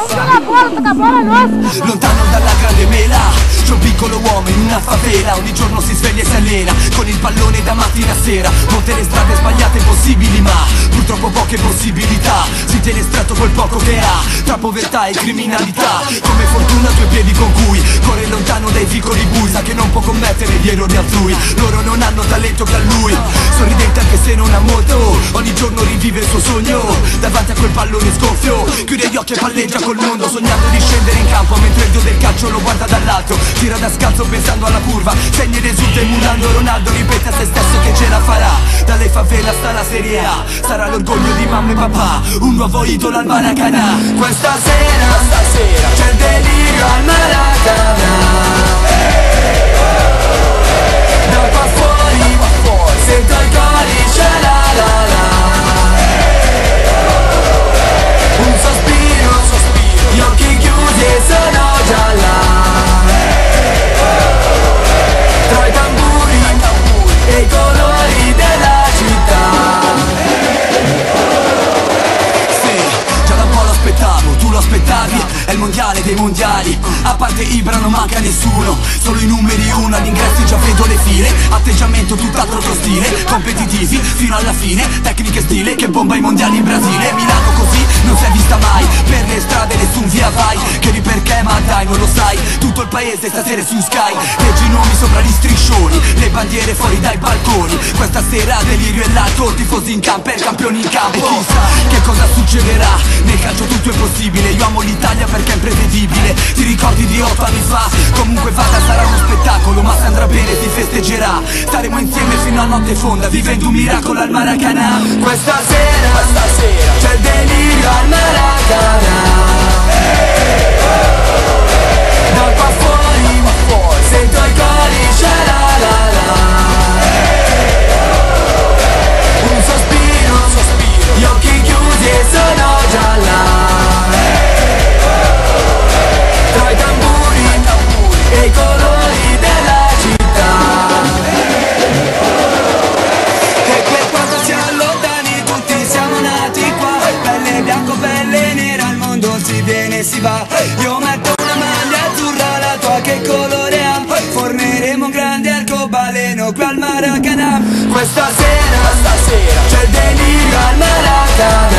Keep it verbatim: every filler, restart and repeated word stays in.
Lontano dalla grande mela, c'è un piccolo uomo in una favela. Ogni giorno si sveglia e si allena con il pallone da mattina a sera. Molte le strade sbagliate possibili, ma purtroppo poche possibilità. Si tiene stretto quel poco che ha, tra povertà e criminalità. Come fortuna due piedi con cui corre lontano dai vicoli bui. Sa che non può commettere gli errori altrui. Loro non hanno talento che ha lui. Sorridente anche se non ha molto, ogni giorno rivive il suo sogno davanti a quel pallone sgonfio. Chiude gli occhi e palleggia col mondo, sognando di scendere in campo mentre il dio del calcio lo guarda dall'alto. Tira da scalzo pensando alla curva, segna ed esulta emulando Ronaldo. Ripete a se stesso che ce la farà. Dalle favela sta la Serie A, sarà l'orgoglio di mamma e papà. Un nuovo idolo al Maracanã. Questa sera, stasera c'è il delirio al Maracanã. Da qua fuori, sento i cori, c'è la la la. Un sospiro, gli occhi chiusi e sono già là. Tra i tamburi e i colori della città. Sì, già da un po' lo aspettavo, tu lo aspettavi. È il mondiale dei mondiali, a parte Ibra non manca nessuno. Solo i numeri uno, agli ingressi già vedo le file. Atteggiamento tutt'altro che stile, competitivi fino alla fine. Tecniche e stile che bomba i mondiali in Brasile. Milano così non si è vista mai, per le strade nessun via vai. Chiedi perché ma dai non lo sai, tutto il paese stasera su Sky. Leggi i nomi sopra gli striscioni, le bandiere fuori dai balconi. Questa sera delirio e l'alto, tifosi in campo e campioni in campo. E chissà che cosa succederà, nel calcio tutto è possibile. Io amo l'Italia perché è imprevedibile. Ti ricordi di otto anni fa? Comunque vada sarà uno spettacolo, ma se andrà bene si festeggerà. Staremo insieme fino a notte fonda, vivendo un miracolo al Maracanã. Questa sera, stasera c'è il delirio al Maracanã. Da qua fuori, sento i cori, c'è la la la. Un sospiro, gli occhi chiusi e sono già là. Tra i tamburi e i colori della città. E per quanto si allontani tutti siamo nati qua. Pelle bianco, pelle nera, al mondo si viene e si va. Io metto una maglia azzurra, la tua che colore ha? Formeremo un grande arcobaleno qui al Maracanã. Questa sera, stasera c'è il delirio al Maracanã.